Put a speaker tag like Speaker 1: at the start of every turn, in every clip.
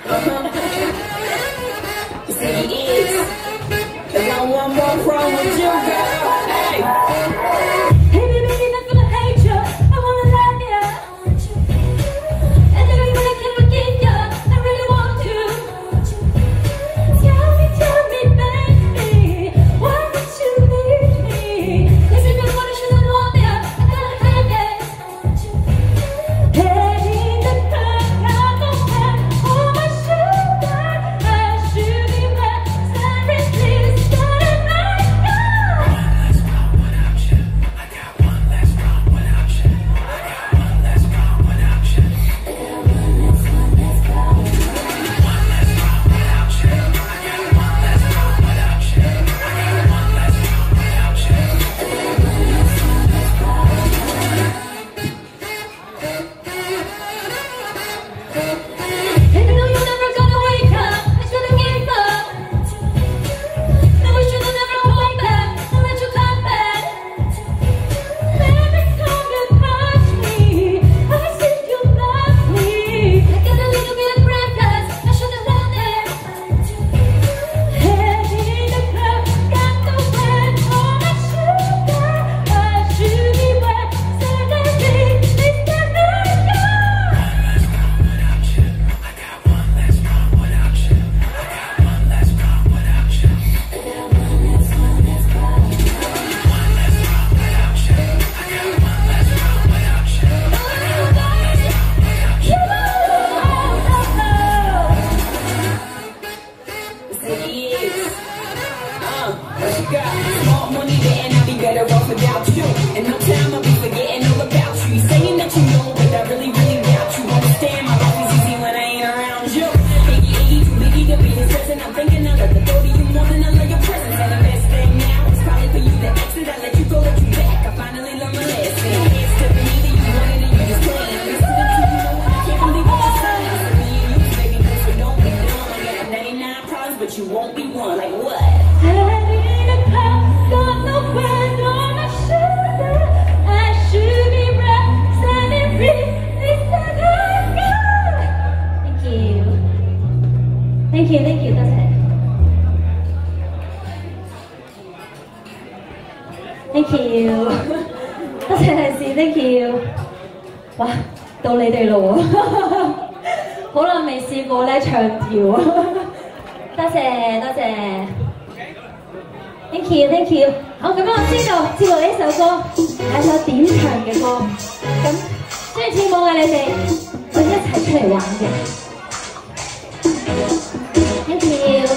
Speaker 1: See, it is. There's not one more wrong with you, girl. Hey.
Speaker 2: Hey, baby, not gonna hate you. I wanna love you. And every way I can forget you. I really want to. Tell me, baby, why would you leave me? 'Cause if you wanna, should have known you. I gotta have it. Hey, the crowd, I don't care. Oh, my sugar, I should be back. Sorry, please, start it right now.
Speaker 3: I got one less wrong without you. I got one less wrong without you. I got one less wrong without you. One less wrong without you. I got one less wrong without you. I got one less wrong without you.
Speaker 2: Even though you're never gonna wake up, I should've gave up. No, we should've never gone back and let you come back. Baby, come and touch me. I said you love me. I got a little bit of breakfast, I should've done it. Head in the club, got the wet on my sugar. I should be wet, suddenly it's the night.
Speaker 3: I got one less wrong without you. I got one less wrong without you. I got one less wrong without you. One less wrong without you. I got one less wrong without you. I got one less wrong without you.
Speaker 1: See, it is. What you got? More money there and I'll be better off without you. In no time I'll be forgetting all about you. You saying that you know, but I really, really doubt you. Understand my life is easy when I ain't around you. Iggy, too biggie to be his present. I'm thinking I let the go to you more than I love your presence. And the best thing now is probably for you to exit. I let you go, let you back. I finally learned my lesson. It's to me that you wanted and you just playing. I'm listening to you, know, and I can't believe what you're saying. So me and you, baby, this one don't be done. I got 99 problems, but you won't be one. Like what?
Speaker 2: Head in the club, got no brand on my shoulder. I should be right, standing free. This time I go. Thank you. Thank you, thank you. That's it. Thank you. 多謝利是 ，thank you。哇，到你哋咯喎，好耐未試過咧唱跳啊！多謝多謝，thank you thank you。好，咁我知道接落呢首歌係一首點唱嘅歌，咁中意跳舞嘅你哋會一齊出嚟玩嘅。thank you。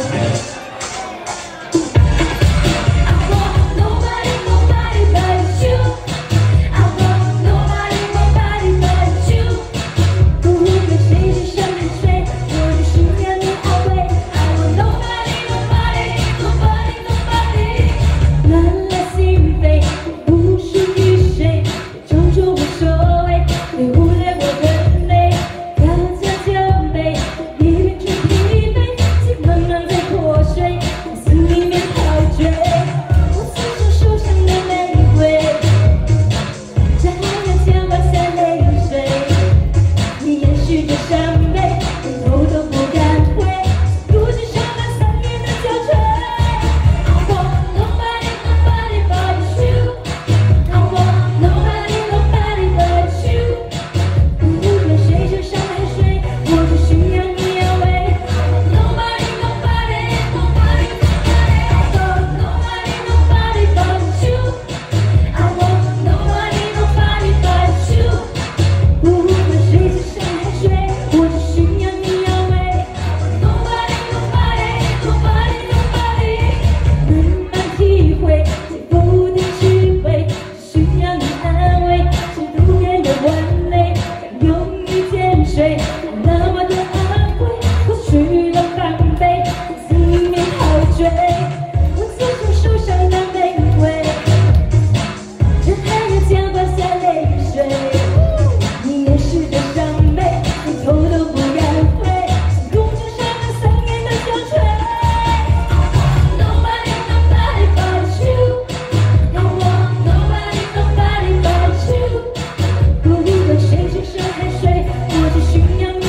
Speaker 2: 我只需要你。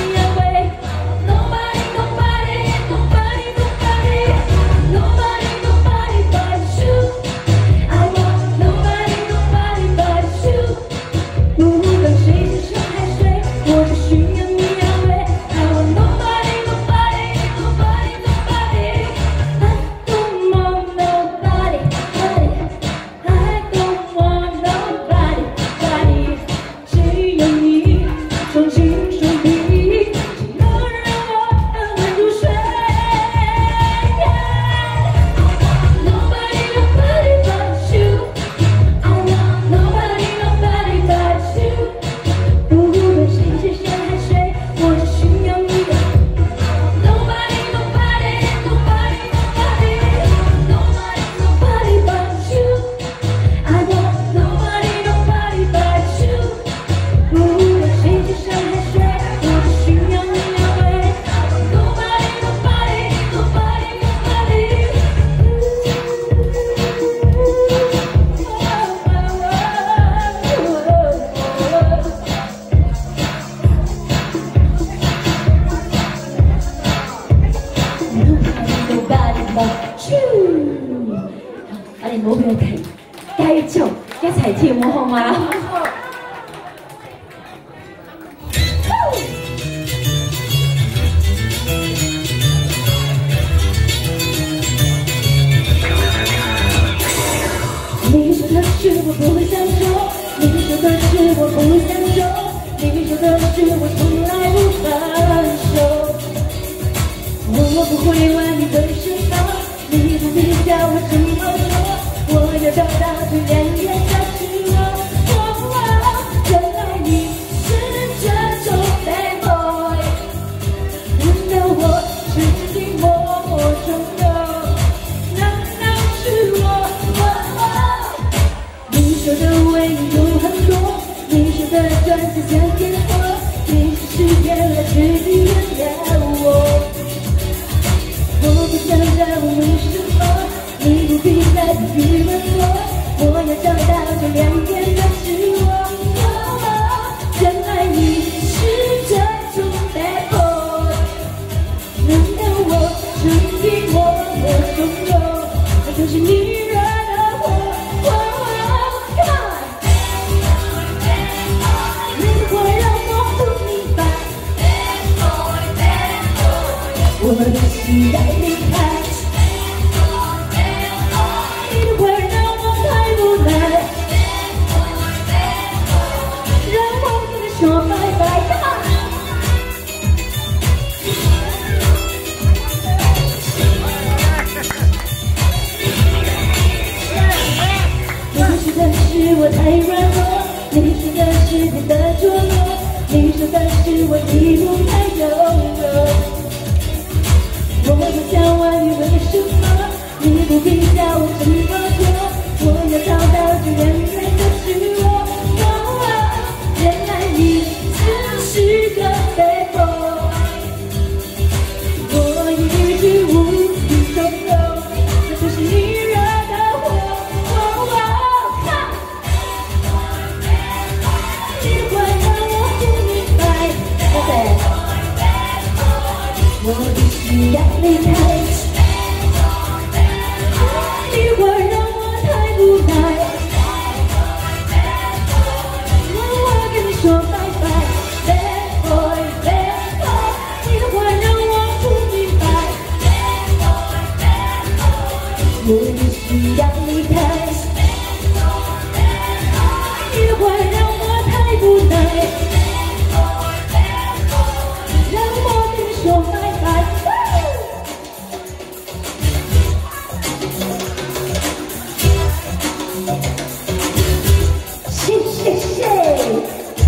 Speaker 2: 唔好俾佢停，繼續一齊跳舞好嗎？你说的是我不会享受，你说的是我不会享受，你说的是我从来不放手。我不会玩你的什么，你不必叫我怎么说，我要找到最亮眼的自我。原来你是这种 bad boy， 难道我是你默默中有？难道是我？你说的为你有很多，你说的专心像烟火，你是誓言来决定原谅我。我不想再问为什么，你不必再犹豫问我，我要找到最亮眼的自我。原来你是这种 bad boy， 难道我是你默默中有？那就是你惹的祸。你会让我不明白，我的心要离开。你会让我太无奈，让我跟你说拜拜。你说的是我太软弱，你说的是你的懦弱，你说的是我一路太柔弱。我不想问你为什么，你不必叫我怎么做，我要找到最亮眼的自我。原来你只是个 bad boy， 我一直无地自容，这就是你惹的祸。你会让我不明白，我必须要离开。你会让我太无奈，让我跟你说拜拜。Bad boy, bad boy， 你会让我不明白，我必须要离开。你会让我太无奈，让我跟你说拜拜。谢谢。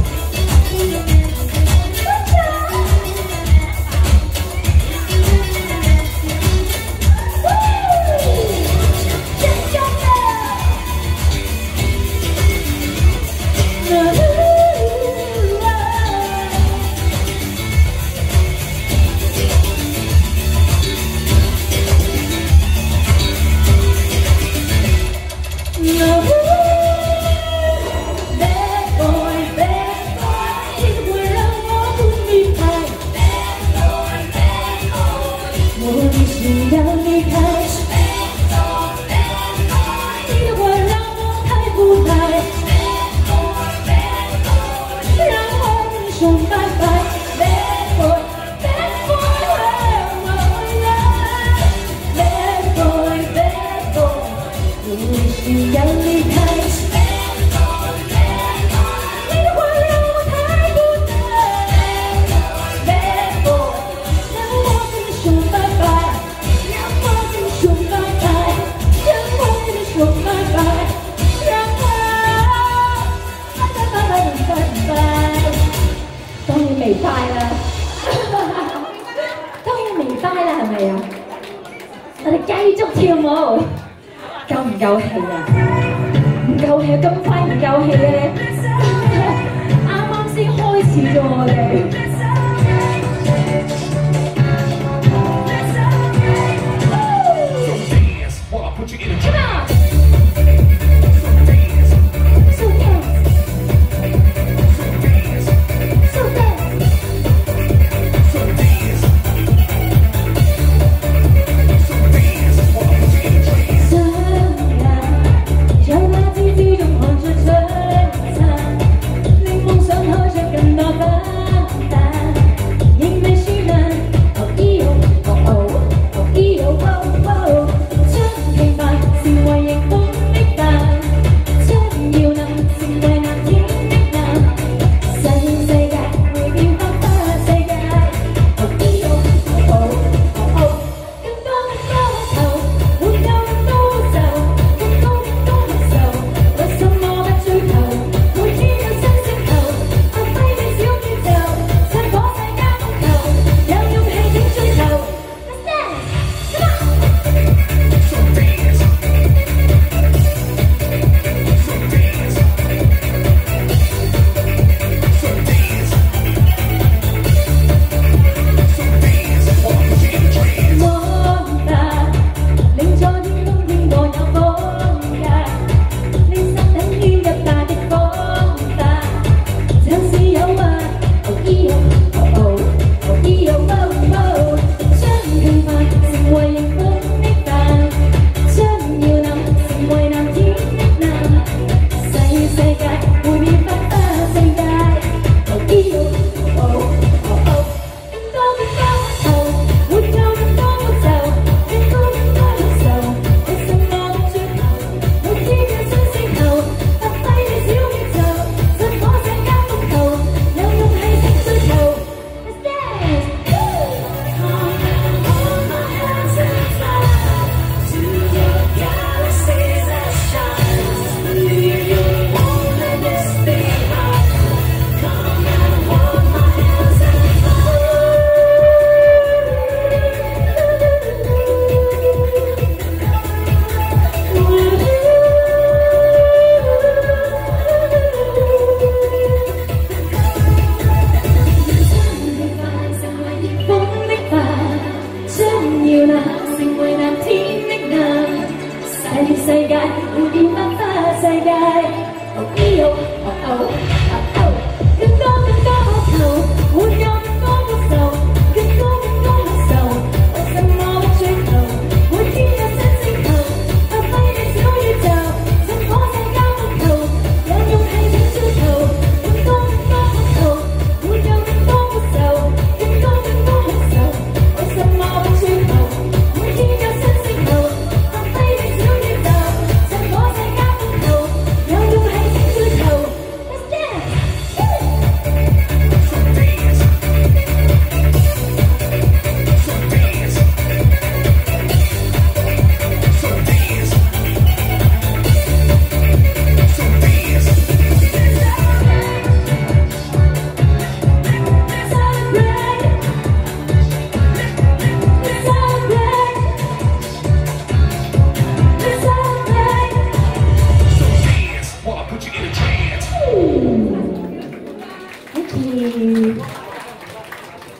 Speaker 2: 夠氣啊！唔夠氣，咁快唔夠氣咧？啱啱先開始啫我哋。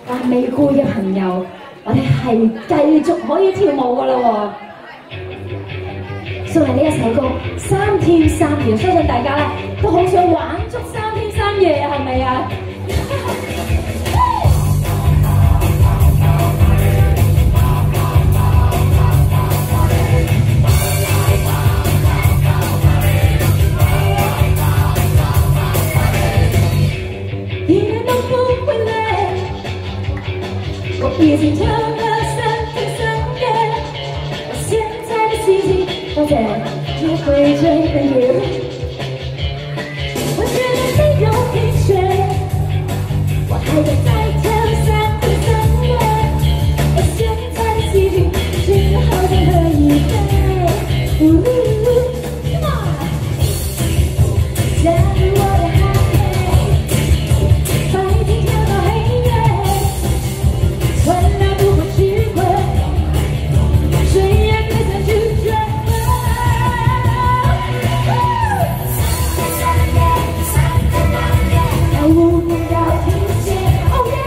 Speaker 2: 但未攰嘅朋友，我哋係繼續可以跳舞噶啦喎！送嚟呢一首歌《3天3夜》，相信大家咧都好想玩足3天3夜啊，係咪啊？我已经跳了3天3夜，我现在的心情放在只会追的夜，我觉得没有疲倦，我还要再跳3天3夜，我现在的心情真的好想喝一杯。Come on， 加入我的行列，白天跳到黑夜。从来不会吃亏，谁也别想拒绝。跳舞不要停歇，哦耶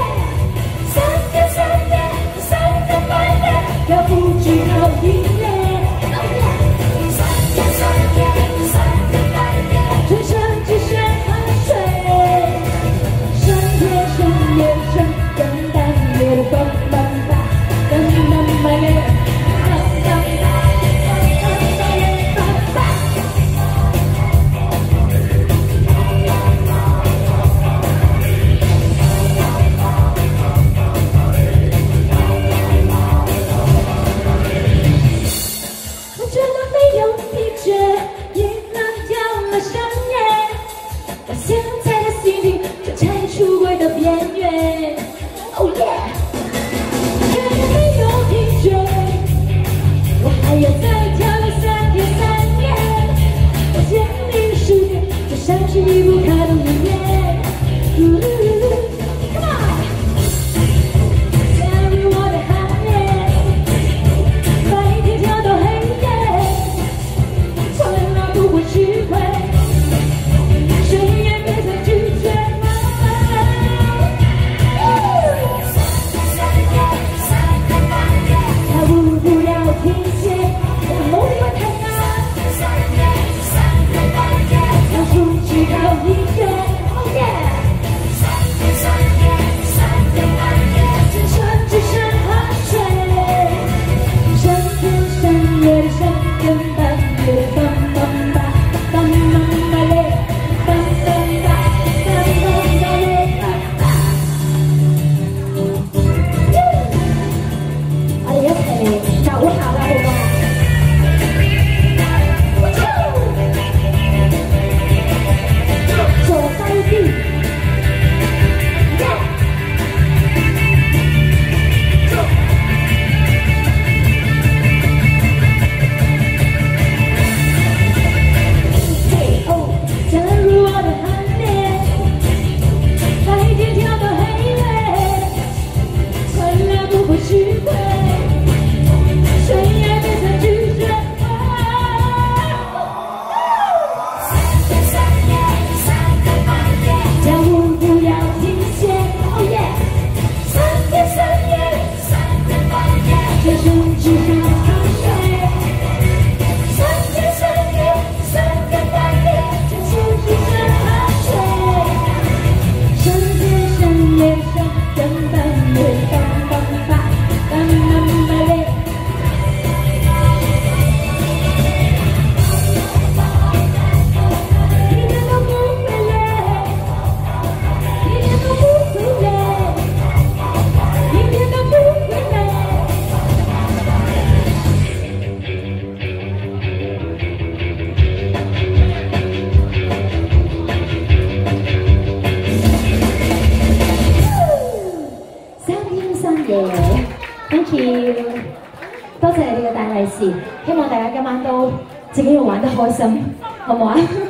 Speaker 2: ！3天3夜，3天3夜，要不只靠音乐。3天3夜，3天3夜，全身只剩汗水。3天3夜3更半夜的风。Thank you， 多謝你哋嘅大利是，希望大家今晚都自己要玩得開心，好唔好啊？